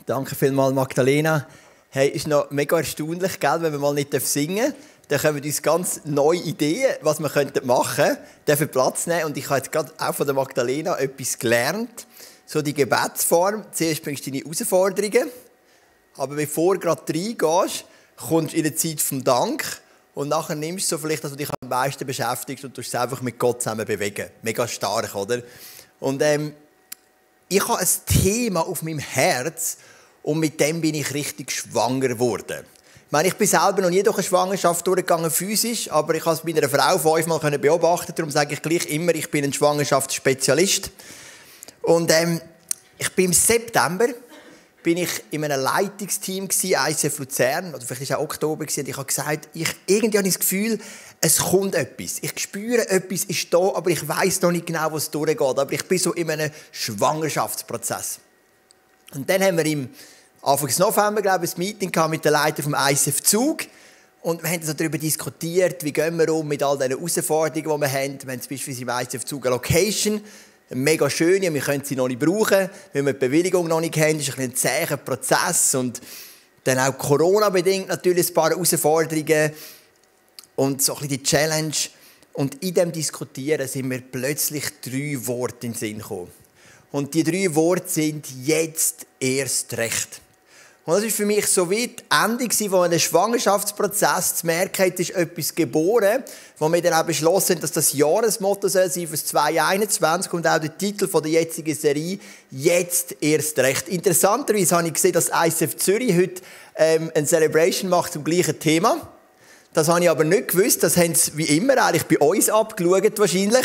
Danke vielmals, Magdalena. Hey, ist noch mega erstaunlich, gell, wenn wir mal nicht singen dürfen. Dann kommen uns ganz neue Ideen, was wir machen könnten, dürfen Platz nehmen. Und ich habe jetzt gerade auch von der Magdalena etwas gelernt. So die Gebetsform. Zuerst bringst du deine Herausforderungen. Aber bevor du gerade reingehst, kommst du in eine Zeit vom Dank. Und nachher nimmst du so vielleicht, dass du dich am meisten beschäftigst und tust es einfach mit Gott zusammen bewegen. Mega stark, oder? Und ich habe ein Thema auf meinem Herz und mit dem bin ich richtig schwanger geworden. Ich meine, ich bin selber noch nie durch eine Schwangerschaft durchgegangen, physisch, aber ich habe es bei einer Frau 5-mal beobachten. Darum sage ich gleich immer, ich bin ein Schwangerschaftsspezialist. Und ich bin im September in einem Leitungsteam ICF Luzern, oder vielleicht war es auch Oktober, und ich habe gesagt, irgendwie habe ich das Gefühl, es kommt etwas. Ich spüre, etwas ist da, aber ich weiss noch nicht genau, wo es durchgeht. Aber ich bin so in einem Schwangerschaftsprozess. Und dann haben wir Anfang November, glaube ich, ein Meeting mit den Leitern vom ICF Zug. Und wir haben so darüber diskutiert, wie gehen wir um mit all diesen Herausforderungen, die wir haben. Wir haben zum Beispiel im ICF Zug eine Location, mega schön, wir können sie noch nicht brauchen, weil wir die Bewilligung noch nicht haben. Das ist ein zäher Prozess. Und dann auch Corona-bedingt natürlich ein paar Herausforderungen. Und so ein bisschen die Challenge. Und in diesem Diskutieren sind mir plötzlich 3 Worte in den Sinn gekommen. Und die 3 Worte sind «jetzt erst recht». Und das war für mich so wie das Ende von einem Schwangerschaftsprozess. Zu merken, jetzt ist etwas geboren, wo wir dann auch beschlossen haben, dass das Jahresmotto soll sein für 2021 und auch der Titel der jetzigen Serie «Jetzt erst recht». Interessanterweise habe ich gesehen, dass ICF Zürich heute eine Celebration macht zum gleichen Thema. Das habe ich aber nicht gewusst. Das haben sie wie immer eigentlich bei uns abgeschaut wahrscheinlich.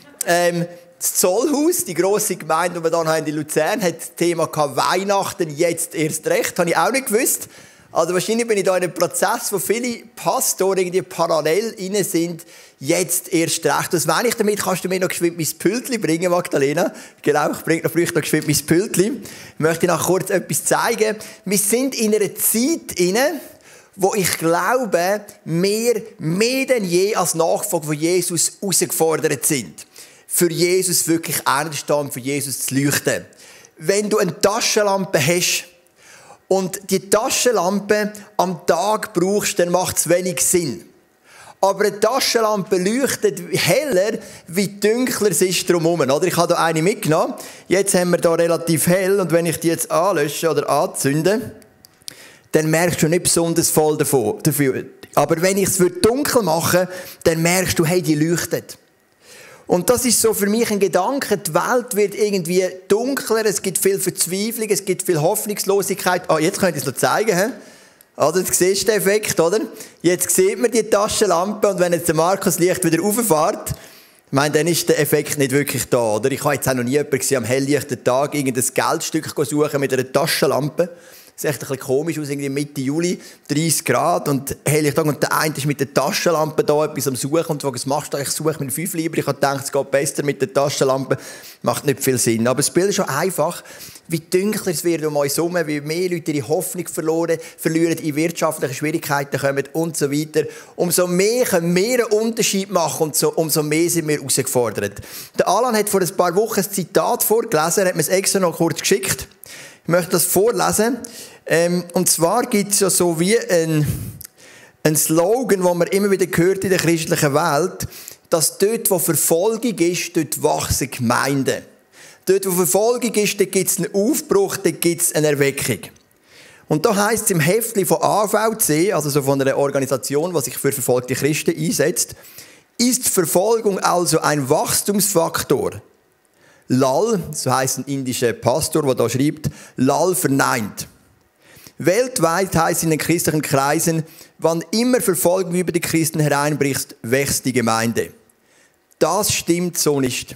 Das Zollhaus, die grosse Gemeinde, die wir hier in Luzern, hat das Thema Weihnachten jetzt erst recht. Das habe ich auch nicht gewusst. Also wahrscheinlich bin ich da in einem Prozess, wo viele Pastoren irgendwie parallel rein sind. Jetzt erst recht. Was meine ich damit? Kannst du mir noch geschwind mein Pültli bringen, Magdalena? Genau, ich bringe noch noch geschwind mein Pültli. Ich möchte noch kurz etwas zeigen. Wir sind in einer Zeit rein, wo ich glaube, wir mehr denn je als Nachfolger von Jesus herausgefordert sind. Für Jesus wirklich einzustehen, für Jesus zu leuchten. Wenn du eine Taschenlampe hast und die Taschenlampe am Tag brauchst, dann macht es wenig Sinn. Aber eine Taschenlampe leuchtet heller, wie dunkler es ist drumherum. Oder? Ich habe hier eine mitgenommen. Jetzt haben wir hier relativ hell und wenn ich die jetzt anlösche oder anzünde, dann merkst du nicht besonders voll dafür. Aber wenn ich es dunkel mache, dann merkst du, hey, die leuchtet. Und das ist so für mich ein Gedanke, die Welt wird irgendwie dunkler, es gibt viel Verzweiflung, es gibt viel Hoffnungslosigkeit. Jetzt könnt ihr es noch zeigen, he? Also, jetzt siehst du den Effekt, oder? Jetzt sieht man die Taschenlampe und wenn jetzt der Markus Licht wieder rauffährt, ich meine, dann ist der Effekt nicht wirklich da, oder? Ich habe jetzt auch noch nie jemanden gesehen, am helllichten Tag irgendein Geldstück suchen mit einer Taschenlampe. Das sieht echt ein bisschen komisch aus, irgendwie Mitte Juli, 30 Grad und Heiligtag. Und der eine ist mit der Taschenlampe da etwas am Suchen und fragt, was machst du? Ich suche mit 5 lieber. Ich habe gedacht, es geht besser mit der Taschenlampe. Macht nicht viel Sinn. Aber das Bild ist schon einfach, wie dunkler es wird um uns herum, wie mehr Leute ihre Hoffnung verlieren, in wirtschaftliche Schwierigkeiten kommen und so weiter. Umso mehr können wir einen Unterschied machen und umso mehr sind wir herausgefordert. Der Alan hat vor ein paar Wochen ein Zitat vorgelesen, er hat mir es extra noch kurz geschickt. Ich möchte das vorlesen. Und zwar gibt es ja so wie ein Slogan, den man immer wieder hört in der christlichen Welt, dass dort, wo Verfolgung ist, dort wachsen Gemeinden. Dort, wo Verfolgung ist, dort gibt es einen Aufbruch, dort gibt es eine Erweckung. Und da heisst es im Heftli von AVC, also so von einer Organisation, die sich für verfolgte Christen einsetzt, ist Verfolgung also ein Wachstumsfaktor. Lal, so heisst ein indischer Pastor, der da schreibt, Lal verneint. Weltweit heisst in den christlichen Kreisen, wann immer Verfolgung über die Christen hereinbricht, wächst die Gemeinde. Das stimmt so nicht.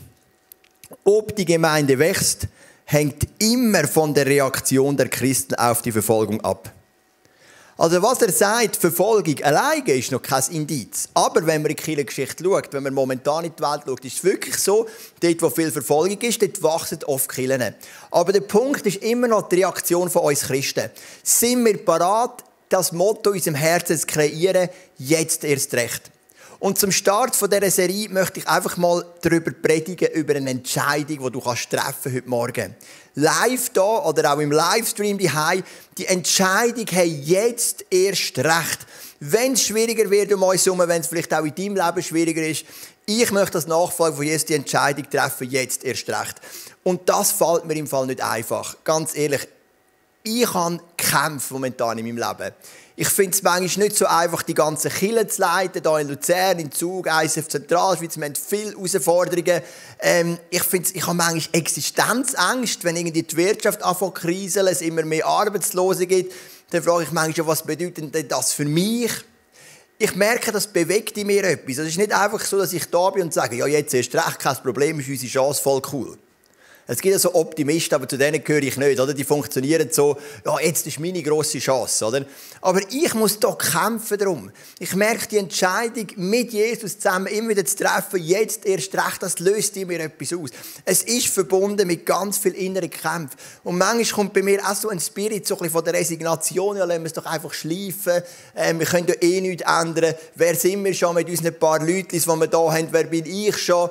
Ob die Gemeinde wächst, hängt immer von der Reaktion der Christen auf die Verfolgung ab. Also was er sagt, Verfolgung alleine ist noch kein Indiz. Aber wenn man in die Kirchengeschichte schaut, wenn man momentan in die Welt schaut, ist es wirklich so, dort wo viel Verfolgung ist, dort wachsen oft Kirchen. Aber der Punkt ist immer noch die Reaktion von uns Christen. Sind wir bereit, das Motto in unserem Herzen zu kreieren, jetzt erst recht? Und zum Start von dieser Serie möchte ich einfach mal darüber predigen, über eine Entscheidung, die du treffen heute Morgen. Live da oder auch im Livestream daheim. Die Entscheidung hey jetzt erst recht. Wenn es schwieriger wird um uns herum, wenn es vielleicht auch in deinem Leben schwieriger ist, ich möchte als Nachfolger von Jesus die Entscheidung treffen, jetzt erst recht. Und das fällt mir im Fall nicht einfach. Ganz ehrlich, ich habe Kämpfe momentan in meinem Leben. Ich finde es manchmal nicht so einfach, die ganzen Kirchen zu leiten, hier in Luzern, in Zug, ISF Zentralschweiz. Wir haben viele Herausforderungen. Ich habe manchmal Existenzängste, wenn irgendwie die Wirtschaft anfängt zu kriseln, es immer mehr Arbeitslose gibt. Dann frage ich manchmal, was bedeutet denn das für mich? Ich merke, das bewegt in mir etwas. Es ist nicht einfach so, dass ich da bin und sage, ja, jetzt erst recht, kein Problem, ist unsere Chance voll cool. Es gibt ja so Optimisten, aber zu denen gehöre ich nicht. Oder? Die funktionieren so, ja, jetzt ist meine grosse Chance. Oder? Aber ich muss hier kämpfen darum. Ich merke, die Entscheidung, mit Jesus zusammen immer wieder zu treffen, jetzt erst recht, das löst in mir etwas aus. Es ist verbunden mit ganz viel inneren Kämpfen. Und manchmal kommt bei mir auch so ein Spirit so ein bisschen von der Resignation, ja, lassen wir es doch einfach schleifen. Wir können ja eh nichts ändern. Wer sind wir schon mit unseren paar Leuten, die wir da haben? Wer bin ich schon?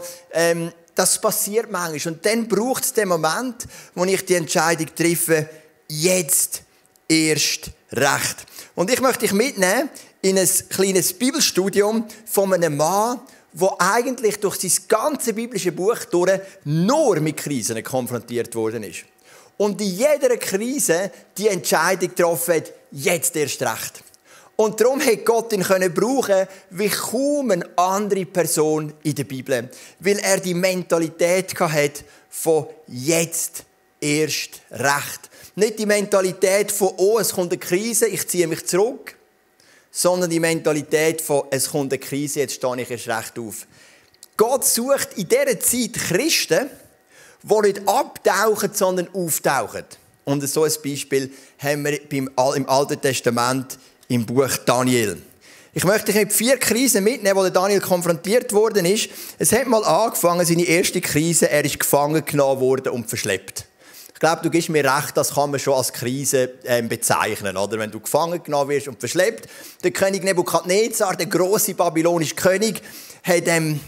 Das passiert manchmal. Und dann braucht es den Moment, wo ich die Entscheidung treffe, jetzt erst recht. Und ich möchte dich mitnehmen in ein kleines Bibelstudium von einem Mann, der eigentlich durch sein ganzes biblische Buch durch nur mit Krisen konfrontiert worden ist. Und in jeder Krise die Entscheidung getroffen hat, jetzt erst recht. Und darum hätte Gott ihn brauchen wie kaum eine andere Person in der Bibel. Weil er die Mentalität hatte von jetzt erst recht. Nicht die Mentalität von, oh, es kommt eine Krise, ich ziehe mich zurück. Sondern die Mentalität von, es kommt eine Krise, jetzt stehe ich erst recht auf. Gott sucht in dieser Zeit Christen, die nicht abtauchen, sondern auftauchen. Und so ein Beispiel haben wir im Alten Testament im Buch Daniel. Ich möchte dich mit 4 Krisen mitnehmen, wo der Daniel konfrontiert worden ist. Es hat mal angefangen, seine erste Krise. Er ist gefangen genommen worden und verschleppt. Ich glaube, du gibst mir recht, das kann man schon als Krise bezeichnen, oder? Wenn du gefangen genommen wirst und verschleppt. Der König Nebukadnezar, der große babylonische König, hat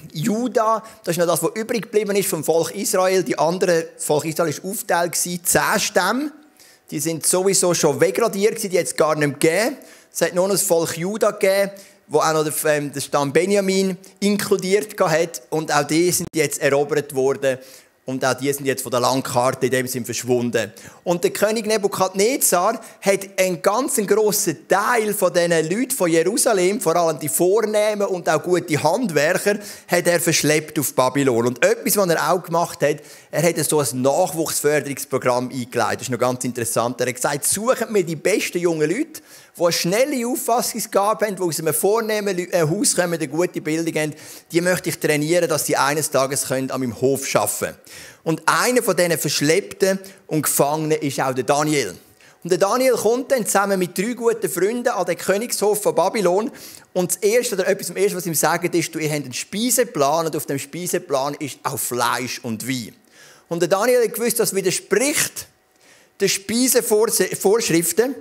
Juda, das ist noch das, was übrig geblieben ist vom Volk Israel. Die andere Volk Israel war aufgeteilt, 10 Stämme. Die sind sowieso schon wegradiert, die hat es gar nicht mehr gegeben. Es hat nur noch das Volk Juda gegeben, wo auch noch der Stamm Benjamin inkludiert hat. Und auch die sind jetzt erobert worden. Und auch die sind jetzt von der Landkarte in dem Sinne verschwunden. Und der König Nebukadnezar hat einen ganz grossen Teil von diesen Leuten von Jerusalem, vor allem die Vornehmen und auch gute Handwerker, hat er verschleppt auf Babylon. Und etwas, was er auch gemacht hat, er hat so ein Nachwuchsförderungsprogramm eingeleitet. Das ist noch ganz interessant. Er hat gesagt, suchen wir die besten jungen Leute, die eine schnelle Auffassungsgabe haben, die aus einem vornehmen Haus kommen, eine gute Bildung haben, die möchte ich trainieren, dass sie eines Tages an meinem Hof arbeiten können. Und einer von diesen Verschleppten und Gefangenen ist auch der Daniel. Und der Daniel kommt dann zusammen mit 3 guten Freunden an den Königshof von Babylon. Und das Erste, was ihm sagen, ist, ihr habt einen Speiseplan und auf dem Speiseplan ist auch Fleisch und Wein. Und der Daniel hat gewusst, das widerspricht den Speisevorschriften.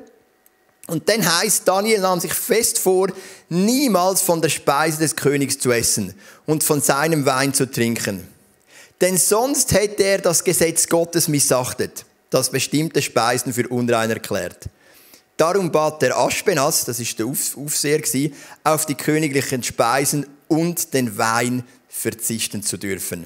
Und dann heisst, Daniel nahm sich fest vor, niemals von der Speise des Königs zu essen und von seinem Wein zu trinken. Denn sonst hätte er das Gesetz Gottes missachtet, das bestimmte Speisen für unrein erklärt. Darum bat der Aschpenas, das ist der Aufseher, auf die königlichen Speisen und den Wein verzichten zu dürfen.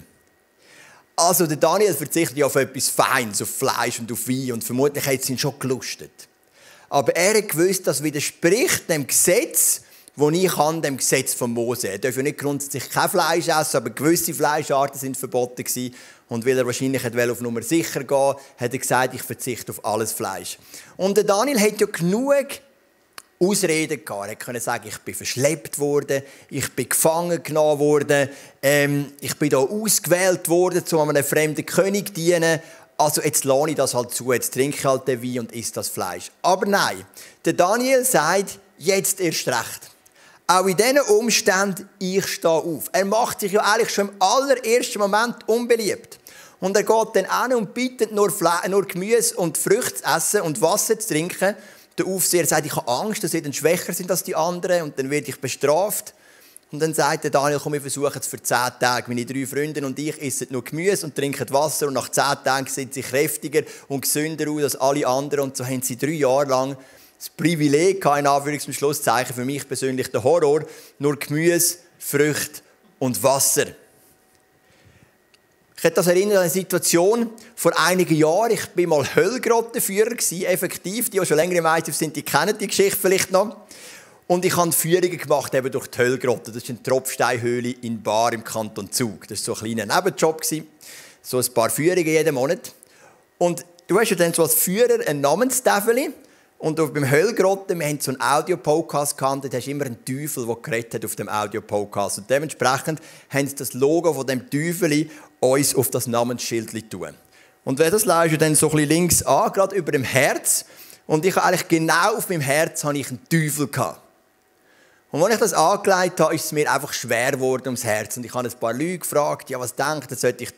Also der Daniel verzichtet ja auf etwas Feines, auf Fleisch und auf Wein und vermutlich hat es ihn schon gelustet. Aber er hat gewusst, das widerspricht dem Gesetz, das ich habe, dem Gesetz von Mose. Er darf ja nicht grundsätzlich kein Fleisch essen, aber gewisse Fleischarten sind verboten gewesen. Und weil er wahrscheinlich auf Nummer sicher gehen wollte, hat er gesagt, ich verzichte auf alles Fleisch. Und der Daniel hat ja genug Ausreden gehabt. Er konnte sagen, ich bin verschleppt worden, ich bin gefangen genommen worden, ich bin hier ausgewählt worden, um einem fremden König zu dienen. Also jetzt lasse ich das halt zu, jetzt trinke ich halt den Wein und esse das Fleisch. Aber nein, der Daniel sagt, jetzt erst recht. Auch in diesen Umständen, ich stehe auf. Er macht sich ja eigentlich schon im allerersten Moment unbeliebt. Und er geht dann an und bittet nur Gemüse und Früchte zu essen und Wasser zu trinken. Der Aufseher sagt, ich habe Angst, dass sie dann schwächer sind als die anderen und dann werde ich bestraft. Und dann sagt der Daniel, komm, wir versuchen es für 10 Tage. Meine 3 Freunde und ich essen nur Gemüse und trinken Wasser und nach 10 Tagen sind sie kräftiger und gesünder aus als alle anderen. Und so haben sie 3 Jahre lang das Privileg gehabt, in Anführungs- und Schlusszeichen, für mich persönlich der Horror, nur Gemüse, Früchte und Wasser. Ich hätte das erinnert an eine Situation vor einigen Jahren. Ich war mal Höllgrottenführer, effektiv. Die schon länger im ICF sind, die kennen die Geschichte vielleicht noch. Und ich habe Führungen gemacht eben durch die Höllgrotte. Das ist eine Tropfsteinhöhle in Baar im Kanton Zug. Das war so ein kleiner Nebenjob. So ein paar Führungen jeden Monat. Und du hast ja dann so als Führer ein Namenstafel. Und beim Höllgrotten, wir hatten so einen Audio-Podcast gehabt, da hast du immer einen Teufel, der geredet hat auf dem Audio-Podcast. Und dementsprechend haben sie das Logo von dem Teufel uns auf das Namensschild tun. Und wenn das leist du dann so ein bisschen links an, gerade über dem Herz. Und ich habe eigentlich genau auf meinem Herz habe ich einen Teufel gehabt. Und als ich das angelegt habe, ist es mir einfach schwer geworden ums Herz. Und ich habe ein paar Leute gefragt, ja, was denkt ihr, soll ich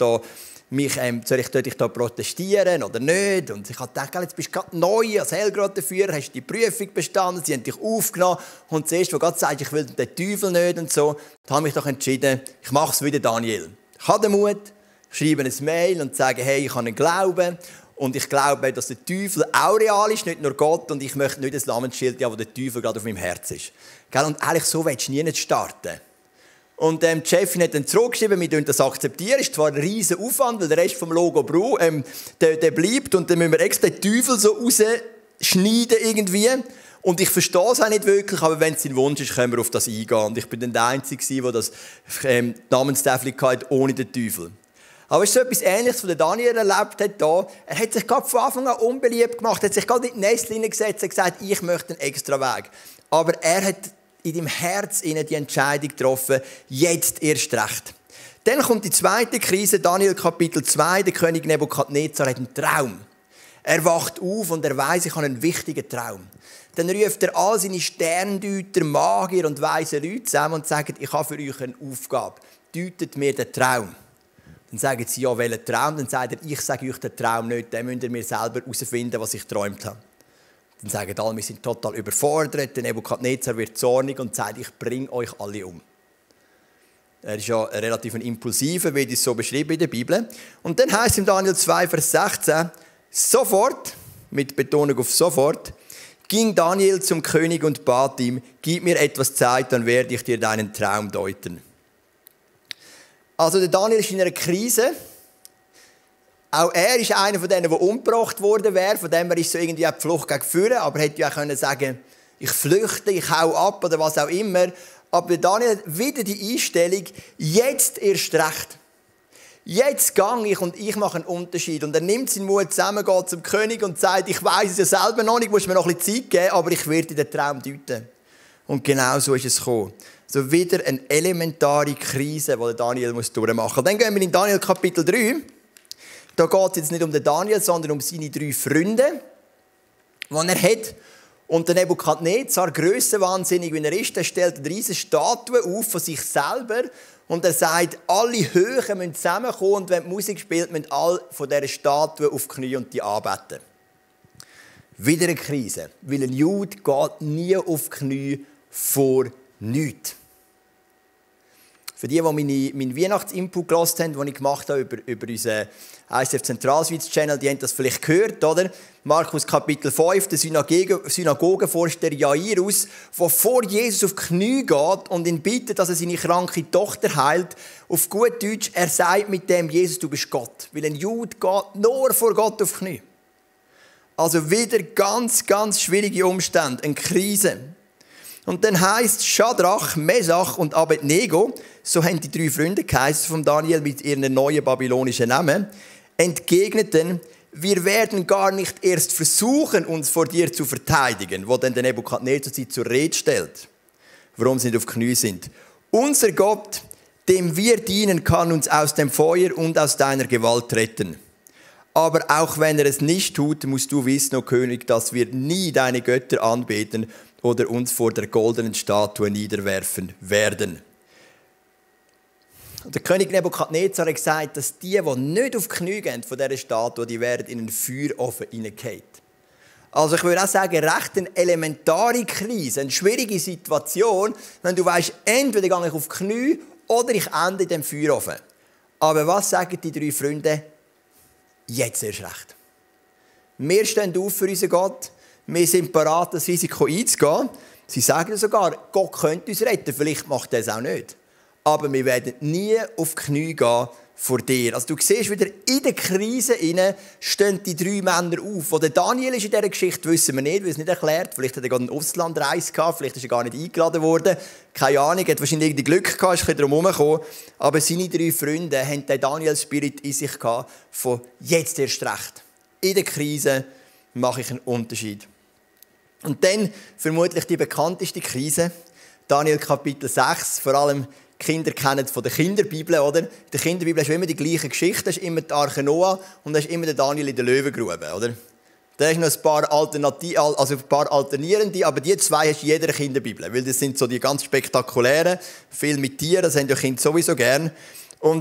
da protestieren oder nicht? Und ich habe gedacht, jetzt bist du gerade neu als Höllgrottenführer, hast die Prüfung bestanden, sie haben dich aufgenommen. Und zuerst, wo Gott sagt, ich will den Teufel nicht und so, da habe ich mich doch entschieden, ich mache es wieder Daniel. Ich habe den Mut, schreibe ein Mail und sage, hey, ich habe einen Glauben. Und ich glaube, dass der Teufel auch real ist, nicht nur Gott. Und ich möchte nicht das Namensschild haben, wo der Teufel gerade auf meinem Herz ist. Und eigentlich so willst du nie nicht starten. Und die Chefin hat dann zurückgeschrieben, wir das akzeptieren. Das ist zwar ein riesen Aufwand, weil der Rest vom Logo der bleibt. Und dann müssen wir extra den Teufel so rausschneiden irgendwie. Und ich verstehe es auch nicht wirklich, aber wenn es dein Wunsch ist, können wir auf das eingehen. Und ich bin dann der Einzige, der das Namenstafel hatte, ohne den Teufel. Aber es ist so etwas Ähnliches, was Daniel erlebt hat hier. Er hat sich gerade von Anfang an unbeliebt gemacht, hat sich gerade in die Nestle hineingesetzt und gesagt, ich möchte einen extra Weg. Aber er hat in deinem Herz die Entscheidung getroffen, jetzt erst recht. Dann kommt die zweite Krise, Daniel Kapitel 2, der König Nebukadnezar hat einen Traum. Er wacht auf und er weiss, ich habe einen wichtigen Traum. Dann ruft er all seine Sterndeuter, Magier und weise Leute zusammen und sagt, ich habe für euch eine Aufgabe. Deutet mir den Traum. Dann sagen sie, ja, welchen Traum? Dann sagt er, ich sage euch den Traum nicht, dann müsst ihr mir selber herausfinden, was ich geträumt habe. Dann sagen alle, wir sind total überfordert. Der Nebukadnezar wird zornig und sagt, ich bringe euch alle um. Er ist ja relativ ein impulsiver, wird es so beschrieben in der Bibel. Und dann heißt es in Daniel 2, Vers 16, sofort, mit Betonung auf sofort, ging Daniel zum König und bat ihm, gib mir etwas Zeit, dann werde ich dir deinen Traum deuten. Also der Daniel ist in einer Krise. Auch er ist einer von denen, der umgebracht worden wäre. Von dem her ist so irgendwie die Flucht gegen vorne. Aber er hätte ja auch können sagen, ich flüchte, ich hau ab oder was auch immer. Aber Daniel hat wieder die Einstellung, jetzt erst recht. Jetzt gehe ich und ich mache einen Unterschied. Und er nimmt seinen Mut zusammen, geht zum König und sagt, ich weiss es ja selber noch nicht, muss mir noch ein bisschen Zeit geben, aber ich werde den Traum deuten. Und genau so ist es gekommen. So wieder eine elementare Krise, die Daniel durchmachen muss. Dann gehen wir in Daniel Kapitel 3. Da geht es jetzt nicht um den Daniel, sondern um seine 3 Freunde, die er hat. Und der Nebukadnezar, grössenwahnsinnig wie er ist, der stellt eine riesige Statue auf von sich selber. Und er sagt, alle Höhen müssen zusammenkommen und wenn die Musik spielt, müssen alle von dieser Statue auf die Knie und die anbeten. Wieder eine Krise, weil ein Jude geht nie auf die Knie vor nichts. Für die meinen Weihnachtsinput gehört haben, den ich gemacht habe über unseren ICF Zentralschweiz-Channel, die haben das vielleicht gehört, oder? Markus Kapitel 5, der Synagogenvorsteher Jairus, der vor Jesus auf die Knie geht und ihn bittet, dass er seine kranke Tochter heilt. Auf gut Deutsch, er sagt mit dem, Jesus, du bist Gott. Weil ein Jude geht nur vor Gott auf die Knie. Also wieder ganz, ganz schwierige Umstände, eine Krise. Und dann heisst Schadrach, Mesach und Abednego, so haben die 3 Freunde geheißen von Daniel mit ihren neuen babylonischen Namen, entgegneten, wir werden gar nicht erst versuchen, uns vor dir zu verteidigen, wo dann der Nebukadnezar sie zur Rede stellt, warum sie auf Knie sind. Unser Gott, dem wir dienen, kann uns aus dem Feuer und aus deiner Gewalt retten. Aber auch wenn er es nicht tut, musst du wissen, o König, dass wir nie deine Götter anbeten oder uns vor der goldenen Statue niederwerfen werden. Und der König Nebukadnezar hat gesagt, dass die nicht auf die Knie gehen von dieser Statue, die werden in einen Feuerofen hineingehen. Also ich würde auch sagen, recht eine elementare Krise, eine schwierige Situation, wenn du weißt, entweder gehe ich auf die Knie oder ich ende in dem Feuerofen. Aber was sagen die 3 Freunde? Jetzt erst recht. Wir stehen auf für unseren Gott. Wir sind bereit, das Risiko einzugehen. Sie sagen sogar, Gott könnte uns retten. Vielleicht macht er es auch nicht. Aber wir werden nie auf die Knie gehen vor dir. Also du siehst wieder, in der Krise stehen die 3 Männer auf. Wo der Daniel ist in dieser Geschichte, wissen wir nicht, weil es nicht erklärt. Vielleicht hat er gerade eine Auslandreise gehabt, vielleicht ist er gar nicht eingeladen worden. Keine Ahnung, er hat wahrscheinlich irgendwie Glück gehabt, ist ein bisschen drum herumgekommen. Aber seine 3 Freunde haben den Daniel-Spirit in sich gehabt, von jetzt erst recht. In der Krise mache ich einen Unterschied. Und dann vermutlich die bekannteste Krise, Daniel Kapitel 6, vor allem die Kinder kennen es von der Kinderbibel, oder? In der Kinderbibel hast du immer die gleiche Geschichte, da ist immer die Arche Noah und da ist immer der Daniel in der Löwengrube, oder? Da hast noch ein paar alternierende, aber die 2 hast du in jeder Kinderbibel, weil das sind so die ganz spektakulären, viel mit Tieren, das haben die Kinder sowieso gern. Und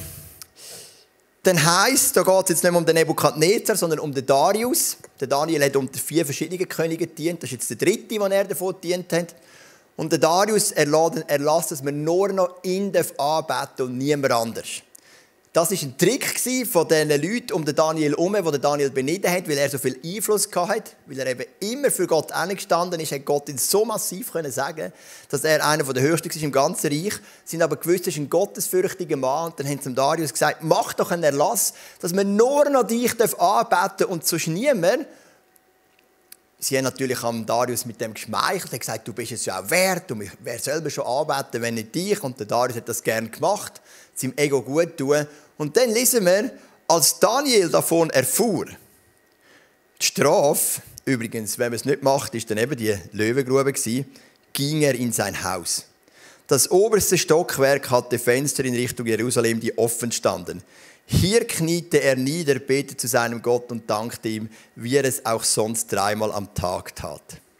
dann heisst, da geht es jetzt nicht mehr um den Nebukadnezar, sondern um den Darius. Der Daniel hat unter 4 verschiedenen Königen gedient. Das ist jetzt der 3., den er davon gedient hat. Und der Darius erlässt, dass man nur noch ihn anbeten und niemand anders. Das war ein Trick von diesen Leuten um den Daniel herum, die den Daniel benitten hat, weil er so viel Einfluss hatte, weil er eben immer für Gott hingestanden ist, hat Gott ihn so massiv können sagen, dass er einer der Höchsten war im ganzen Reich. Sie haben aber gewusst, er ist ein gottesfürchtiger Mann. Und dann haben sie dem Darius gesagt, mach doch einen Erlass, dass man nur noch dich anbeten darf und sonst niemand. Sie haben natürlich am Darius mit dem geschmeichelt und gesagt, du bist es ja auch wert und wer selber schon anbeten, wenn nicht dich. Und der Darius hat das gerne gemacht, seinem Ego gut tun. Und dann lesen wir, als Daniel davon erfuhr, die Strafe, übrigens, wenn man es nicht macht, ist dann eben die Löwengrube gewesen, ging er in sein Haus. Das oberste Stockwerk hatte Fenster in Richtung Jerusalem, die offen standen. Hier kniete er nieder, betete zu seinem Gott und dankte ihm, wie er es auch sonst 3-mal am Tag tat.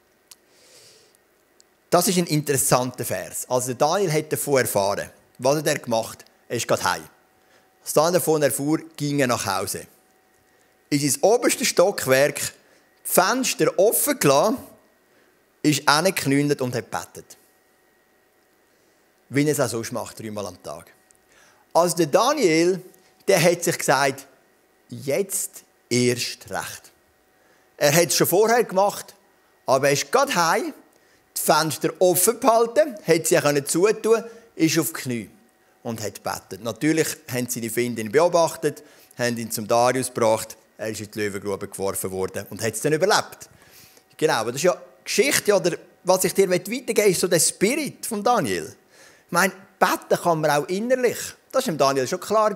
Das ist ein interessanter Vers. Also Daniel hat davon erfahren. Was hat er gemacht? Er ist gerade heim. Als Daniel davon erfuhr, ging er nach Hause. In sein oberstes Stockwerk, die Fenster offen gelassen, ist hingekniet und hat gebetet. Wie er es auch sonst macht, 3-mal am Tag. Also der Daniel, der hat sich gesagt, jetzt erst recht. Er hat es schon vorher gemacht, aber er ist gerade heim, die Fenster offen behalten, hat sie auch zutun, ist auf die Knie und hat gebetet. Natürlich haben seine Feinde ihn beobachtet, haben ihn zum Darius gebracht, er ist in die Löwengrube geworfen worden und hat es dann überlebt. Genau, aber das ist ja Geschichte, oder was ich dir weitergeben will, ist so der Spirit von Daniel. Ich meine, beten kann man auch innerlich. Das war dem Daniel schon klar.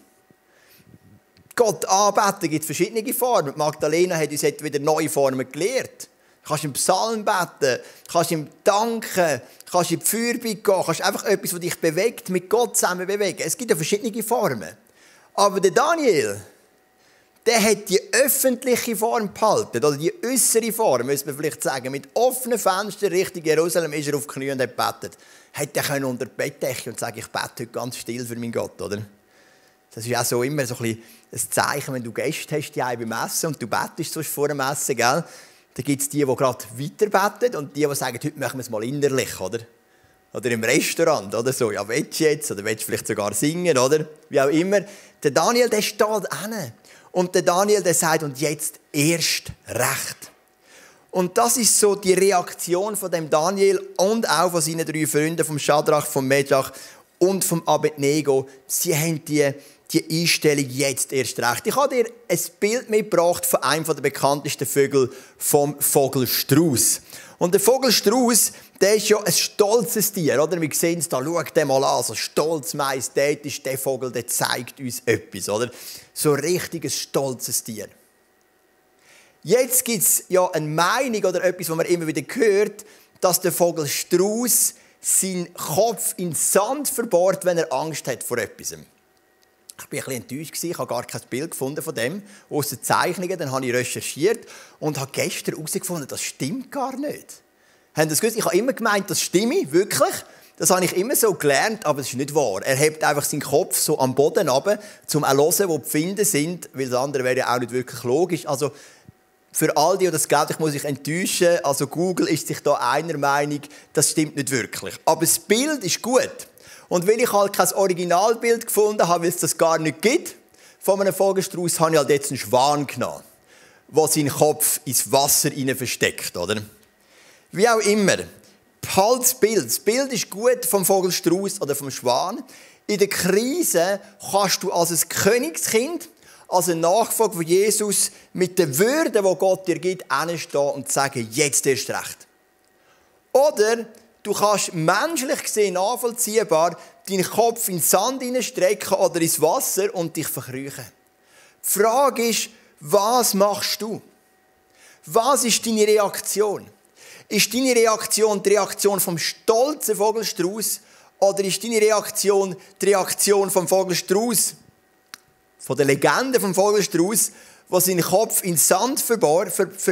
Gott anbeten gibt verschiedene Formen. Magdalena hat uns wieder neue Formen gelehrt. Du kannst im Psalm beten, kannst ihm danken, kannst in die Fürbitte gehen, kannst einfach etwas, das dich bewegt, mit Gott zusammen bewegen. Es gibt ja verschiedene Formen. Aber der Daniel, der hat die öffentliche Form behalten, oder die äußere Form, müsste man vielleicht sagen. Mit offenen Fenstern Richtung Jerusalem ist er auf die Knie und hat gebetet. Hätte er unter die Bettdecke und sagen, ich bete heute ganz still für meinen Gott, oder? Das ist auch so immer so ein Zeichen, wenn du Gäste hast, die beim Essen und du betest sonst vor dem Essen, gell? Dann gibt es die gerade weiter beten und die sagen, heute machen wir es mal innerlich, oder? Oder im Restaurant, oder so. Ja, willst du jetzt? Oder willst du vielleicht sogar singen, oder? Wie auch immer. Der Daniel, der steht hin. Und der Daniel, der sagt, und jetzt erst recht. Und das ist so die Reaktion von dem Daniel und auch von seinen 3 Freunden, vom Schadrach, vom Meshach und vom Abednego. Sie haben die Einstellung jetzt erst recht. Ich habe dir ein Bild mitgebracht von einem der bekanntesten Vögel, vom Vogelstrauß. Und der Vogelstrauß, der ist ja ein stolzes Tier, oder? Wir sehen es da, schau den mal an, so stolz, majestätisch, der Vogel, der zeigt uns etwas, oder? So ein richtiges stolzes Tier. Jetzt gibt es ja eine Meinung oder etwas, was man immer wieder hört, dass der Vogelstrauß seinen Kopf in den Sand verbohrt, wenn er Angst hat vor etwas. Ich war ein bisschen enttäuscht, ich habe gar kein Bild gefunden von dem, ausser Zeichnungen. Dann habe ich recherchiert und habe gestern herausgefunden, das stimmt gar nicht. Habt ihr das gewusst? Ich habe immer gemeint, das stimme, wirklich. Das habe ich immer so gelernt, aber es ist nicht wahr. Er hebt einfach seinen Kopf so am Boden runter, um auch zu hören, wo die Pfinde sind, weil das andere wäre ja auch nicht wirklich logisch. Also, Für all die das glauben, ich muss mich enttäuschen, also Google ist sich da einer Meinung, das stimmt nicht wirklich. Aber das Bild ist gut. Und weil ich halt kein Originalbild gefunden habe, weil es das gar nicht gibt, von einem Vogelstrauß habe ich halt jetzt einen Schwan genommen, der seinen Kopf ins Wasser hinein versteckt, oder? Wie auch immer. Halt das Bild. Das Bild ist gut vom Vogelstrauß oder vom Schwan. In der Krise kannst du als ein Königskind, als ein Nachfolger von Jesus, mit der Würde, die Gott dir gibt, hinstehen und sagen, jetzt erst recht. Oder du kannst menschlich gesehen nachvollziehbar deinen Kopf in den Sand hineinstrecken oder ins Wasser und dich verkriechen. Die Frage ist, was machst du? Was ist deine Reaktion? Ist deine Reaktion die Reaktion vom stolzen Vogelstrauß oder ist deine Reaktion die Reaktion vom Vogelstrauß, von der Legende vom Vogelstrauß, der seinen Kopf in den Sand verbohrt?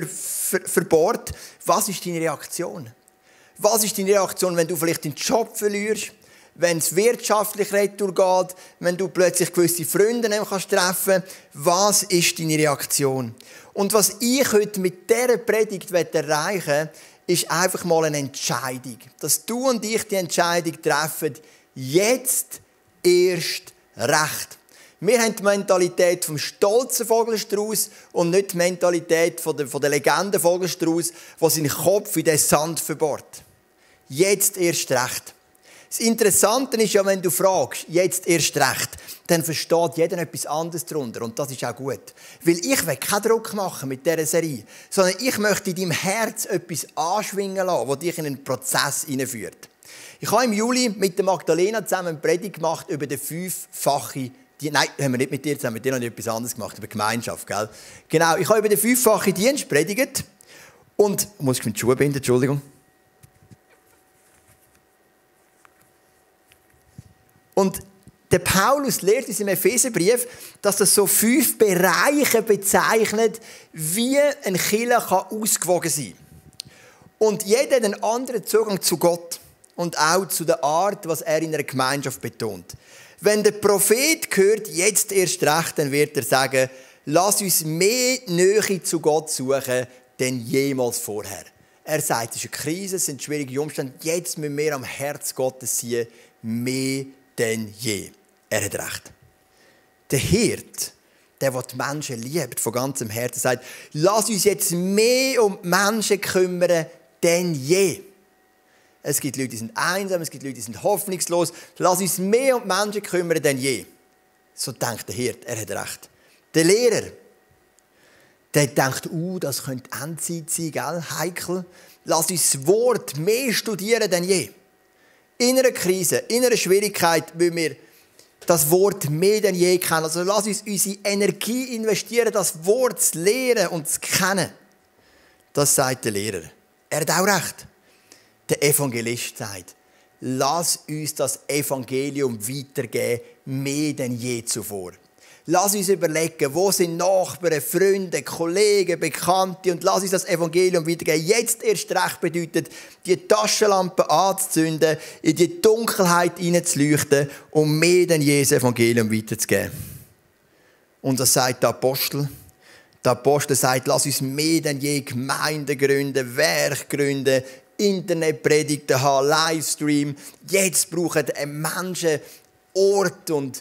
Was ist deine Reaktion? Was ist deine Reaktion, wenn du vielleicht den Job verlierst, wenn es wirtschaftlich retour geht, wenn du plötzlich gewisse Freunde treffen kannst? Was ist deine Reaktion? Und was ich heute mit dieser Predigt erreichen will, ist einfach mal eine Entscheidung. Dass du und ich die Entscheidung treffen, jetzt erst recht. Wir haben die Mentalität vom stolzen Vogelstrauß und nicht die Mentalität von der Legende Vogelstrauß, der seinen Kopf in den Sand verbohrt. Jetzt erst recht. Das Interessante ist ja, wenn du fragst, jetzt erst recht, dann versteht jeder etwas anderes darunter. Und das ist auch gut. Weil ich will keinen Druck machen mit dieser Serie, sondern ich möchte in deinem Herz etwas anschwingen lassen, das dich in einen Prozess hineinführt. Ich habe im Juli mit der Magdalena zusammen eine Predigt gemacht über die 5-fache Nein, haben wir nicht mit dir zusammen, mit dir noch etwas anderes gemacht, über Gemeinschaft, gell? Genau, ich habe über den 5-fachen Dienst predigt und, muss ich mit den Schuhe binden, Entschuldigung. Und der Paulus lehrt in seinem Epheserbrief, dass das so 5 Bereiche bezeichnet, wie ein Kirche ausgewogen sein kann. Und jeder hat einen anderen Zugang zu Gott und auch zu der Art, was er in einer Gemeinschaft betont. Wenn der Prophet hört, jetzt erst recht, dann wird er sagen, lass uns mehr Nähe zu Gott suchen, denn jemals vorher. Er sagt, es ist eine Krise, es sind schwierige Umstände, jetzt müssen wir am Herz Gottes sein, mehr denn je. Er hat recht. Der Hirt, der die Menschen liebt, von ganzem Herzen, sagt, lass uns jetzt mehr um die Menschen kümmern denn je. Es gibt Leute, die sind einsam, es gibt Leute, die sind hoffnungslos. Lass uns mehr um die Menschen kümmern denn je. So denkt der Hirt, er hat recht. Der Lehrer, der denkt, das könnte Endzeit sein, gell? Heikel. Lass uns das Wort mehr studieren denn je. In einer Krise, in einer Schwierigkeit, müssen wir das Wort mehr denn je kennen. Also lass uns unsere Energie investieren, das Wort zu lehren und zu kennen. Das sagt der Lehrer. Er hat auch recht. Der Evangelist sagt, lass uns das Evangelium weitergeben, mehr denn je zuvor. Lass uns überlegen, wo sind Nachbarn, Freunde, Kollegen, Bekannte und lass uns das Evangelium weitergeben. Jetzt erst recht bedeutet, die Taschenlampe anzuzünden, in die Dunkelheit hineinzuleuchten und mehr denn je das Evangelium weiterzugeben. Und das sagt der Apostel. Der Apostel sagt, lass uns mehr denn je Gemeinden gründen, Werk gründen, Internetpredigten haben, Livestream. Jetzt brauchen Menschen Ort und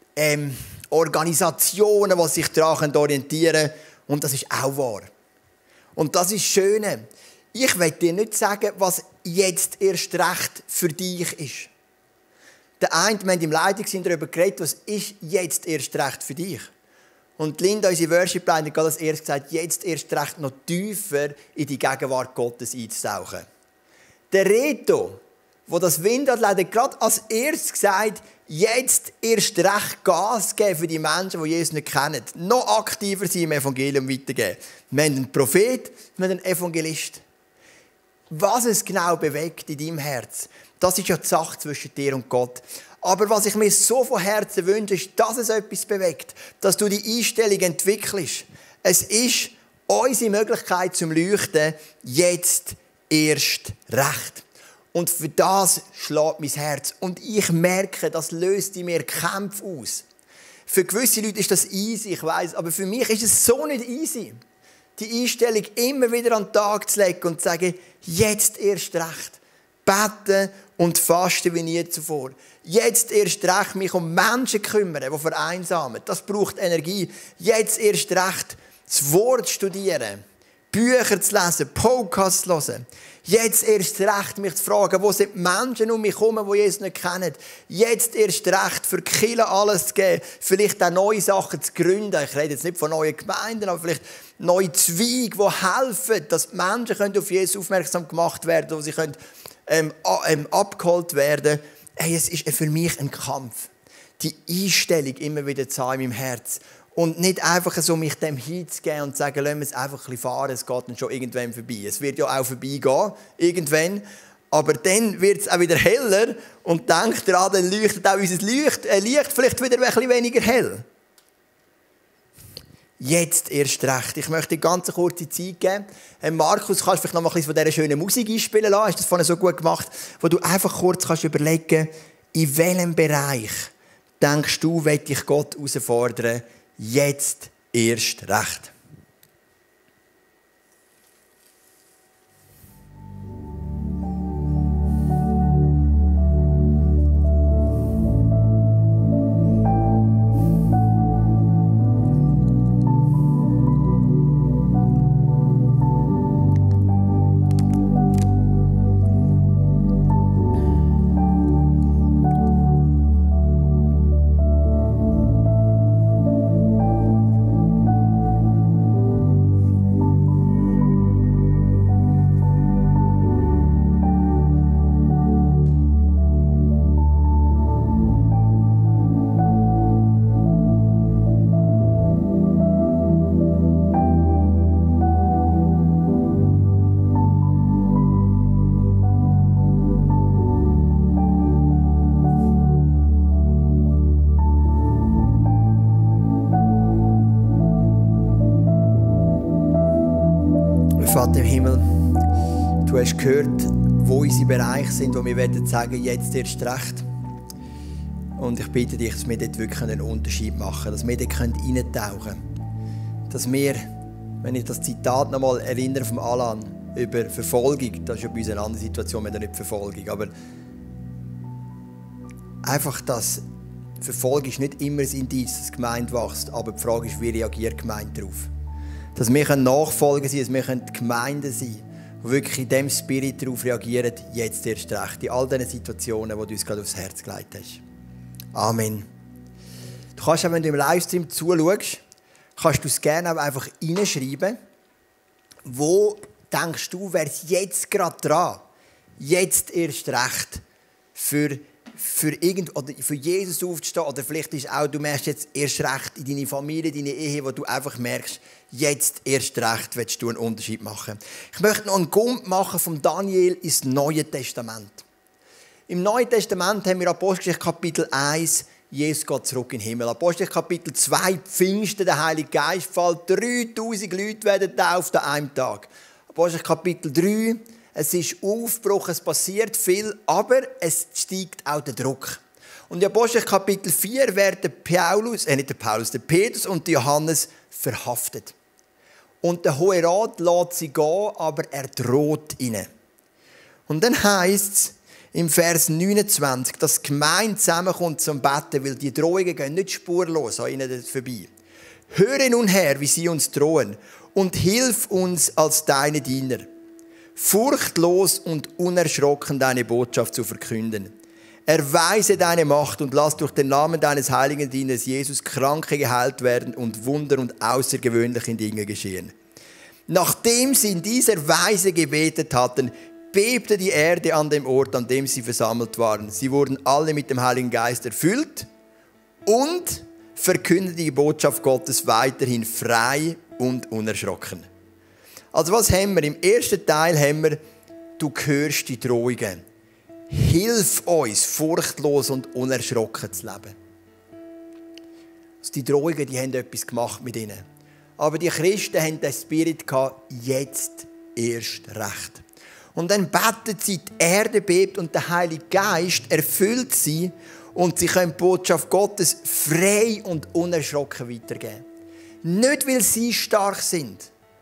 Organisationen, die sich daran orientieren können. Und das ist auch wahr. Und das ist das Schöne. Ich will dir nicht sagen, was jetzt erst recht für dich ist. Der eine, wir haben im Leitungsteam darüber geredet, was ist jetzt erst recht für dich. Und Linda, unsere Worship-Leiterin, hat als erstes gesagt, jetzt erst recht noch tiefer in die Gegenwart Gottes einzutauchen. Der Reto, der das Windrad leitet, gerade als erstes gesagt, jetzt erst recht Gas geben für die Menschen, die Jesus nicht kennen. Noch aktiver sein im Evangelium weitergeben. Wir haben einen Prophet, wir haben einen Evangelist. Was es genau bewegt in deinem Herz, das ist ja die Sache zwischen dir und Gott. Aber was ich mir so von Herzen wünsche, ist, dass es etwas bewegt. Dass du die Einstellung entwickelst. Es ist unsere Möglichkeit zum Leuchten jetzt erst recht. Und für das schlägt mein Herz. Und ich merke, das löst in mir Kämpfe aus. Für gewisse Leute ist das easy, ich weiss, aber für mich ist es so nicht easy. die Einstellung immer wieder an den Tag zu legen und zu sagen, jetzt erst recht. Beten und fasten wie nie zuvor. Jetzt erst recht mich um Menschen kümmern, die vereinsamen. Das braucht Energie. Jetzt erst recht das Wort studieren, Bücher zu lesen, Podcasts zu hören. Jetzt erst recht mich zu fragen, wo sind die Menschen um mich herum, die Jesus nicht kennen. Jetzt erst recht für die Kirche alles zu geben, vielleicht auch neue Sachen zu gründen. Ich rede jetzt nicht von neuen Gemeinden, aber vielleicht neue Zweige, die helfen, dass die Menschen auf Jesus aufmerksam gemacht werden können, wo sie können, abgeholt werden. Hey, es ist für mich ein Kampf. Die Einstellung immer wieder zu haben in meinem Herz. Und nicht einfach so mich dem hinzugeben und zu sagen, lassen wir es einfach ein bisschen fahren, es geht dann schon irgendwann vorbei. Es wird ja auch vorbeigehen, irgendwann. Aber dann wird es auch wieder heller und denkt daran, dann leuchtet auch unser Licht vielleicht wieder ein bisschen weniger hell. Jetzt erst recht. Ich möchte dir ganz eine kurze Zeit geben. Markus, kannst du vielleicht noch mal ein bisschen von dieser schönen Musik einspielen lassen? Hast du das vorhin so gut gemacht? Wo du einfach kurz kannst überlegen, in welchem Bereich denkst du, will dich Gott herausfordern, jetzt erst recht. Vater im Himmel, du hast gehört, wo unsere Bereiche sind, wo wir sagen wollen, jetzt erst recht. Und ich bitte dich, dass wir dort wirklich einen Unterschied machen können, dass wir dort eintauchen können. Dass wir, wenn ich das Zitat noch mal erinnere vom Alan über Verfolgung, das ist ja bei uns eine andere Situation, wir haben nicht Verfolgung, aber einfach, dass Verfolgung ist nicht immer ein Indiz, dass die Gemeinde wächst, aber die Frage ist, wie reagiert die Gemeinde darauf? Dass wir Nachfolger sein können, dass wir die Gemeinde sein können, die wirklich in diesem Spirit darauf reagieren, jetzt erst recht, in all diesen Situationen, die du uns gerade aufs Herz gelegt hast. Amen. Du kannst auch, wenn du im Livestream zuschaust, kannst du es gerne auch einfach reinschreiben, wo denkst du, wäre es jetzt gerade dran, jetzt erst recht, für Jesus aufzustehen, oder vielleicht ist auch, du merkst jetzt erst recht in deine Familie, deine Ehe, wo du einfach merkst, jetzt erst recht willst du einen Unterschied machen. Ich möchte noch einen Gump machen von Daniel ins Neue Testament. Im Neuen Testament haben wir Apostelgeschichte Kapitel 1, Jesus geht zurück in den Himmel. Apostelgeschichte Kapitel 2, Pfingsten, der Heilige Geist fällt, 3000 Leute werden getauft an einem Tag. Apostelgeschichte Kapitel 3, es ist Aufbruch, es passiert viel, aber es steigt auch der Druck. Und in Apostelgeschichte Kapitel 4 werden der Petrus und Johannes verhaftet. Und der Hohe Rat lässt sie gehen, aber er droht ihnen. Und dann heisst es im Vers 29, dass die Gemeinde zusammenkommt zum Beten, weil die Drohungen gehen nicht spurlos an ihnen vorbei. Höre nun her, wie sie uns drohen, und hilf uns als deine Diener, furchtlos und unerschrocken deine Botschaft zu verkünden. Erweise deine Macht und lass durch den Namen deines heiligen Dieners Jesus Kranke geheilt werden und Wunder und außergewöhnliche Dinge geschehen. Nachdem sie in dieser Weise gebetet hatten, bebte die Erde an dem Ort, an dem sie versammelt waren. Sie wurden alle mit dem Heiligen Geist erfüllt und verkündeten die Botschaft Gottes weiterhin frei und unerschrocken. Also was haben wir? Im ersten Teil haben wir, du hörst die Drohungen. Hilf uns, furchtlos und unerschrocken zu leben. Also die Drohungen, die haben etwas gemacht mit ihnen. Aber die Christen haben den Spirit gehabt, jetzt erst recht. Und dann beten sie, die Erde bebt und der Heilige Geist erfüllt sie und sie können die Botschaft Gottes frei und unerschrocken weitergeben. Nicht, weil sie stark sind,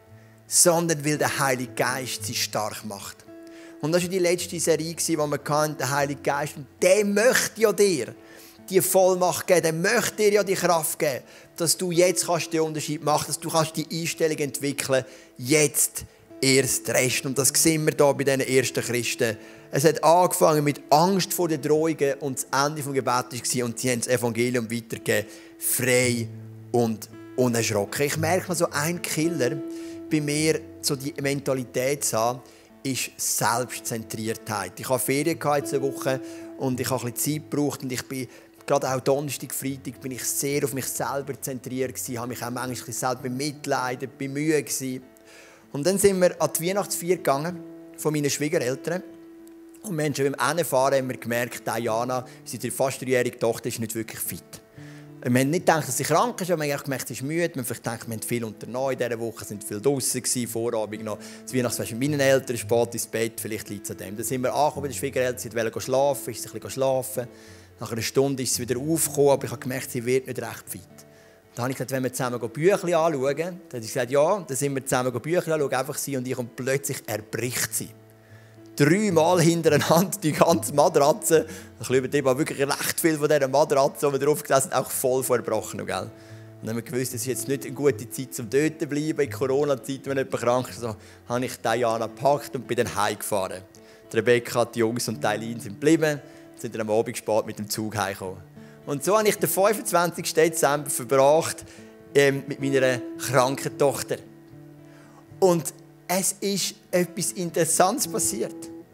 sondern weil der Heilige Geist sie stark macht. Und das war die letzte Serie, die wir hatten, der Heilige Geist. Und der möchte ja dir die Vollmacht geben, der möchte dir ja die Kraft geben, dass du jetzt den Unterschied machen kannst, dass du die Einstellung entwickeln kannst, jetzt erst recht. Und das sehen wir hier bei diesen ersten Christen. Es hat angefangen mit Angst vor den Drohungen und das Ende des Gebets war und sie haben das Evangelium weitergegeben, frei und unerschrocken. Ich merke mal so, ein Killer bei mir, so die Mentalität zu haben, ist Selbstzentriertheit. Ich hatte Ferien diese Woche und ich habe ein bisschen Zeit gebraucht und ich bin gerade auch Donnerstag, Freitag bin ich sehr auf mich selber zentriert gewesen, habe mich auch manchmal selber bemitleidet, bemüht gewesen. Und dann sind wir an die Weihnachtsfeier gegangen von meinen Schwiegereltern. Und Menschen beim Hinfahren haben wir gemerkt, Diana, unsere fast 3-jährige Tochter, ist nicht wirklich fit. Wir haben nicht gedacht, dass sie krank ist, aber wir haben gemerkt, sie ist müde. Wir haben gedacht, wir haben viel unternommen in dieser Woche, sind viel draußen gewesen, Vorabend noch. Das Weihnachtsfest mit meinen Eltern, spät ins Bett, vielleicht liegt es an dem. Dann sind wir angekommen bei den Schwiegereltern, sie wollten schlafen, ist sie ein bisschen schlafen. Nach einer Stunde ist sie wieder aufgekommen, aber ich habe gemerkt, sie wird nicht recht fit. Dann habe ich gesagt, wenn wir zusammen Bücher anschauen, dann hat sie gesagt, ja, dann sind wir zusammen Bücher anschauen, einfach sie und ich, und plötzlich erbricht sie. 3-mal hintereinander die ganze Matratze, ich übertrieben, wirklich recht viel von dieser Matratze, die wir drauf gesessen haben, auch voll verbrochen. Gell? Und dann haben wir gewusst, es ist jetzt nicht eine gute Zeit zum dort zu bleiben, in Corona-Zeit, wenn jemand krank ist. So habe ich Diana gepackt und bin dann heimgefahren. Die Rebecca, die Jungs und die Eileen sind geblieben, sind dann am Abend spät mit dem Zug heimgekommen. Und so habe ich den 25. Dezember verbracht mit meiner kranken Tochter. Und es ist etwas Interessantes passiert.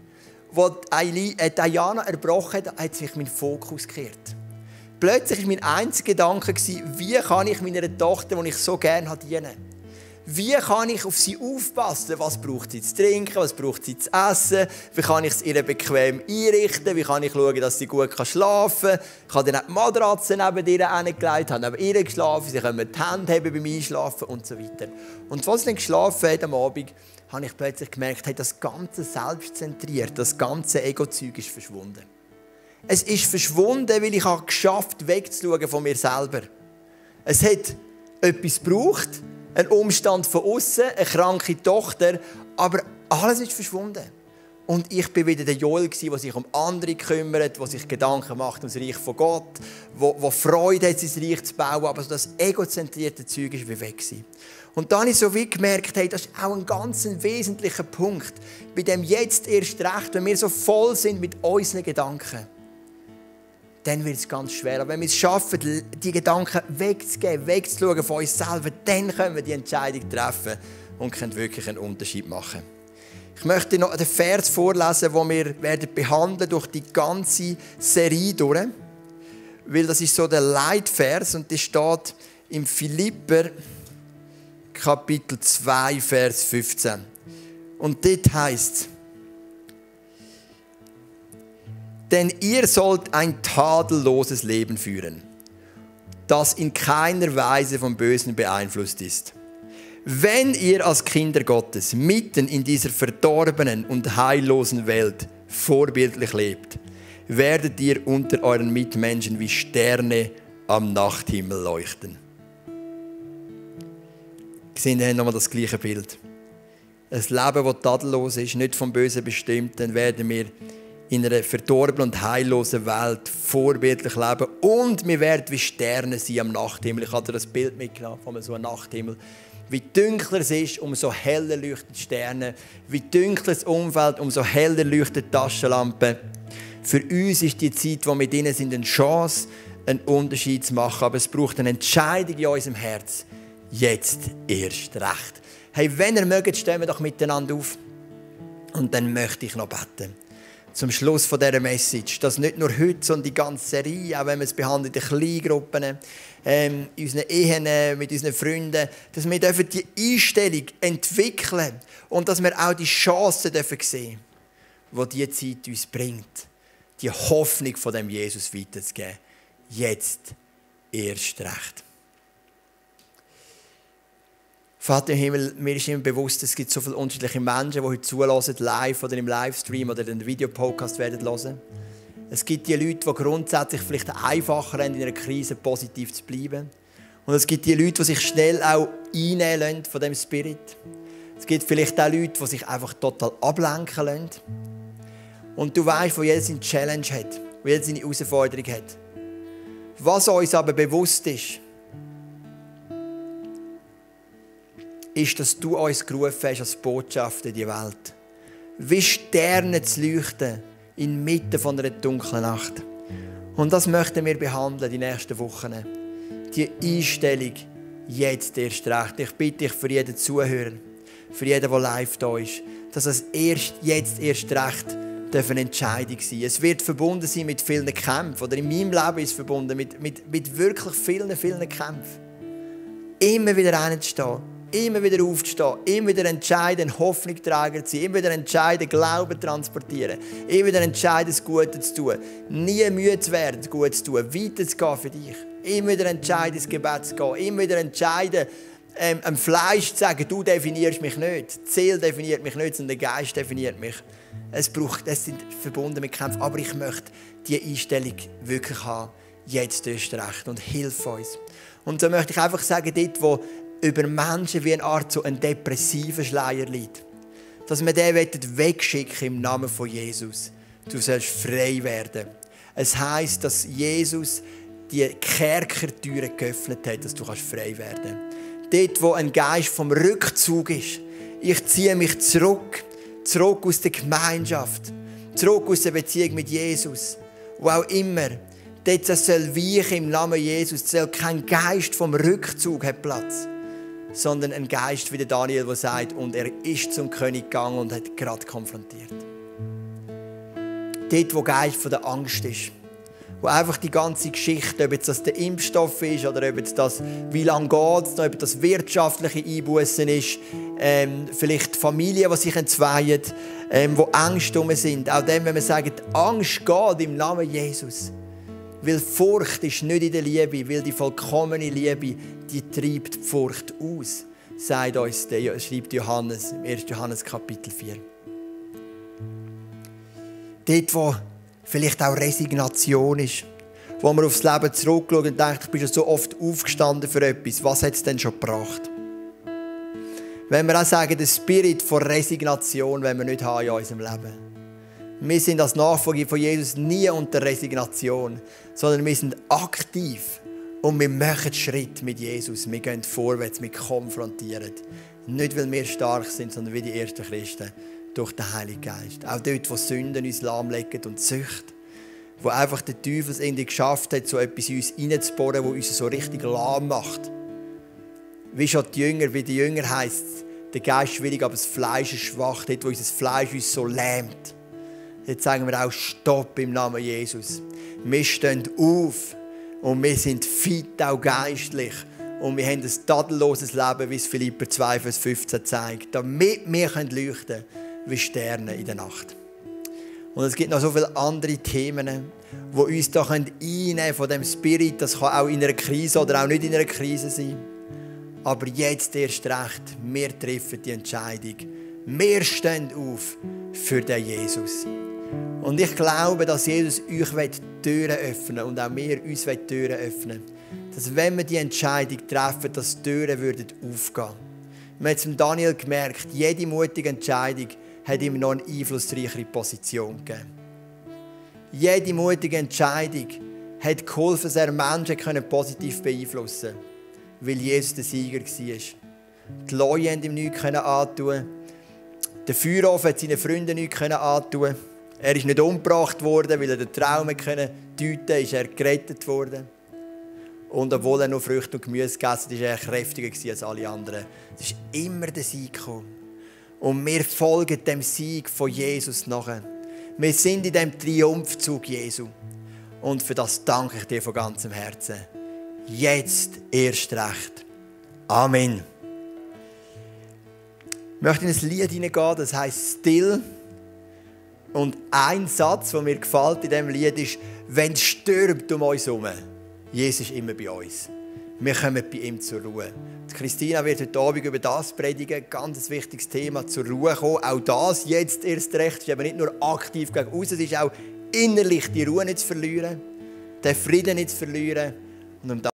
Als Diana erbrochen hat, hat sich mein Fokus gekehrt. Plötzlich war mein einziger Gedanke, wie kann ich meiner Tochter, die ich so gerne dienen? Wie kann ich auf sie aufpassen? Was braucht sie zu trinken? Was braucht sie zu essen? Wie kann ich es ihr bequem einrichten? Wie kann ich schauen, dass sie gut schlafen kann? Ich habe dann auch die Matratze neben ihr hingelegt, habe neben ihr geschlafen, sie können die Hände haben beim Einschlafen und so weiter. Und als sie dann geschlafen hat am Abend, habe ich plötzlich gemerkt, hey, das ganze Selbstzentriert, das ganze Ego-Zeug ist verschwunden. Es ist verschwunden, weil ich es geschafft habe, wegzuschauen von mir selber. Es hat etwas gebraucht, ein Umstand von außen, eine kranke Tochter, aber alles ist verschwunden. Und ich bin wieder der Joel, der sich um andere kümmert, der sich Gedanken macht um das Reich von Gott, der Freude hat, sein Reich zu bauen, aber so das egozentrierte Zeug ist wie weg gewesen. Und dann habe ich so wie gemerkt, hey, das ist auch ein ganz wesentlicher Punkt, bei dem jetzt erst recht, wenn wir so voll sind mit unseren Gedanken, dann wird es ganz schwer. Aber wenn wir es schaffen, die Gedanken wegzugeben, wegzuschauen von uns selber, dann können wir die Entscheidung treffen und können wirklich einen Unterschied machen. Ich möchte noch den Vers vorlesen, den wir werden behandeln durch die ganze Serie durch. Weil das ist so der Leitvers und der steht im Philipper Kapitel 2, Vers 15. Und dort heisst es: Denn ihr sollt ein tadelloses Leben führen, das in keiner Weise vom Bösen beeinflusst ist. Wenn ihr als Kinder Gottes mitten in dieser verdorbenen und heillosen Welt vorbildlich lebt, werdet ihr unter euren Mitmenschen wie Sterne am Nachthimmel leuchten. Sehen wir nochmal das gleiche Bild. Ein Leben, das tadellos ist, nicht vom Bösen bestimmt, dann werden wir in einer verdorbenen und heillosen Welt vorbildlich leben und wir werden wie Sterne sein am Nachthimmel. Ich habe dir das Bild mitgenommen von so einem Nachthimmel. Wie dunkler es ist, umso heller leuchten die Sterne. Wie dunkler das Umfeld, umso heller leuchten die Taschenlampen. Für uns ist die Zeit, wo wir drin sind, eine Chance, einen Unterschied zu machen. Aber es braucht eine Entscheidung in unserem Herz. Jetzt erst recht. Hey, wenn ihr mögt, stehen wir doch miteinander auf. Und dann möchte ich noch beten. Zum Schluss von dieser Message, dass nicht nur heute, sondern die ganze Serie, auch wenn wir es behandeln in Kleingruppen, in unseren Ehen, mit unseren Freunden, dass wir die Einstellung entwickeln und dass wir auch die Chancen sehen dürfen, die diese Zeit uns bringt, die Hoffnung von dem Jesus weiterzugeben. Jetzt erst recht. Vater im Himmel, mir ist immer bewusst, es gibt so viele unterschiedliche Menschen, die heute zulassen, live oder im Livestream oder den Videopodcast werden hören. Es gibt die Leute, die grundsätzlich vielleicht einfacher haben, in einer Krise positiv zu bleiben. Und es gibt die Leute, die sich schnell auch einnehmen lassen von dem Spirit. Es gibt vielleicht auch Leute, die sich einfach total ablenken lassen. Und du weißt, wo jeder seine Challenge hat, wo jeder seine Herausforderung hat. Was uns aber bewusst ist, dass du uns gerufen hast als Botschaft in die Welt. Wie Sterne zu leuchten inmitten von einer dunklen Nacht. Und das möchten wir behandeln die nächsten Wochen. Die Einstellung jetzt erst recht. Ich bitte dich für jeden Zuhörer, für jeden, der live da ist, dass es jetzt erst recht eine Entscheidung sein. Es wird verbunden sein mit vielen Kämpfen. Oder in meinem Leben ist es verbunden mit wirklich vielen Kämpfen. Immer wieder reinzustehen, immer wieder aufzustehen, immer wieder entscheiden, Hoffnungsträger zu sein, immer wieder entscheiden, Glauben transportieren, immer wieder entscheiden, das Gute zu tun. Nie müde zu werden, das Gute zu tun, weiter zu gehen für dich. Immer wieder entscheiden, ins Gebet zu gehen, immer wieder entscheiden, am Fleisch zu sagen, du definierst mich nicht. Das Ziel definiert mich nicht, sondern der Geist definiert mich. Es sind verbunden mit Kämpfen, aber ich möchte diese Einstellung wirklich haben. Jetzt erst recht und hilf uns. Und so möchte ich einfach sagen, dort, wo über Menschen wie eine Art so ein depressiver Schleier liegt, dass wir den wegschicken im Namen von Jesus. Du sollst frei werden. Es heisst, dass Jesus die Kerkertüren geöffnet hat, dass du frei werden kannst. Dort, wo ein Geist vom Rückzug ist. Ich ziehe mich zurück aus der Gemeinschaft, zurück aus der Beziehung mit Jesus. Wo auch immer. Dort soll weichen im Namen Jesus. Es soll kein Geist vom Rückzug hat Platz, sondern ein Geist wie der Daniel, der sagt, und er ist zum König gegangen und hat gerade konfrontiert. Dort, wo Geist von der Angst ist. Wo einfach die ganze Geschichte, ob das der Impfstoff ist oder ob das, wie lange geht es, ob das wirtschaftliche Einbußen ist, vielleicht Familien, die sich entzweien, wo Ängste herum sind. Auch dann, wenn wir sagen, Angst geht im Namen Jesus. Weil Furcht ist nicht in der Liebe, weil die vollkommene Liebe, die treibt die Furcht aus, sagt uns, schreibt Johannes im 1. Johannes Kapitel 4. Dort, wo vielleicht auch Resignation ist, wo man aufs Leben zurückschaut und denkt, ich bin schon so oft aufgestanden für etwas, was hat es denn schon gebracht? Wenn wir auch sagen, den Spirit von Resignation wollen wir nicht haben in unserem Leben. Wir sind als Nachfolger von Jesus nie unter Resignation, sondern wir sind aktiv und wir machen Schritt mit Jesus. Wir gehen vorwärts, wir konfrontieren. Nicht, weil wir stark sind, sondern wie die ersten Christen. Durch den Heiligen Geist. Auch dort, wo Sünden uns lahmlegen und Sucht. Wo einfach der Teufel es irgendwie geschafft hat, so etwas in uns reinzubohren, das uns so richtig lahm macht. Wie die Jünger heisst es, der Geist ist schwierig, aber das Fleisch ist schwach. Dort, wo unser Fleisch uns so lähmt. Jetzt sagen wir auch Stopp im Namen Jesus. Wir stehen auf und wir sind fit, auch geistlich. Und wir haben ein tadelloses Leben, wie es Philipper 2, Vers 15 zeigt. Damit wir leuchten können wie Sterne in der Nacht. Und es gibt noch so viele andere Themen, die uns da einnehmen von dem Spirit. Das kann auch in einer Krise oder auch nicht in einer Krise sein. Aber jetzt erst recht, wir treffen die Entscheidung. Wir stehen auf für den Jesus. Und ich glaube, dass Jesus euch Türen öffnen will und auch wir uns Türen öffnen. Dass wenn wir die Entscheidung treffen, dass die Türen aufgehen würden. Wir haben es Daniel gemerkt, jede mutige Entscheidung hat ihm noch eine einflussreichere Position gegeben. Jede mutige Entscheidung hat geholfen, dass er Menschen positiv beeinflussen konnte, weil Jesus der Sieger war. Die Leute konnten ihm nichts antun. Der Feuerofen hat seinen Freunden nichts antun. Er ist nicht umgebracht worden, weil er den Traum deuten konnte, ist er gerettet worden. Und obwohl er nur Früchte und Gemüse gegessen hat, war er kräftiger als alle anderen. Es ist immer der Sieg gekommen. Und wir folgen dem Sieg von Jesus nachher. Wir sind in dem Triumphzug Jesu. Und für das danke ich dir von ganzem Herzen. Jetzt erst recht. Amen. Ich möchte in ein Lied hineingehen, das heisst Still. Und ein Satz, der mir gefällt in diesem Lied ist, wenn es stürmt um uns herum, Jesus ist immer bei uns. Wir kommen bei ihm zur Ruhe. Die Christina wird heute Abend über das predigen, ganz wichtiges Thema, zur Ruhe kommen. Auch das jetzt erst recht, ist aber nicht nur aktiv gegen außen, es ist auch innerlich die Ruhe nicht zu verlieren, den Frieden nicht zu verlieren. Und um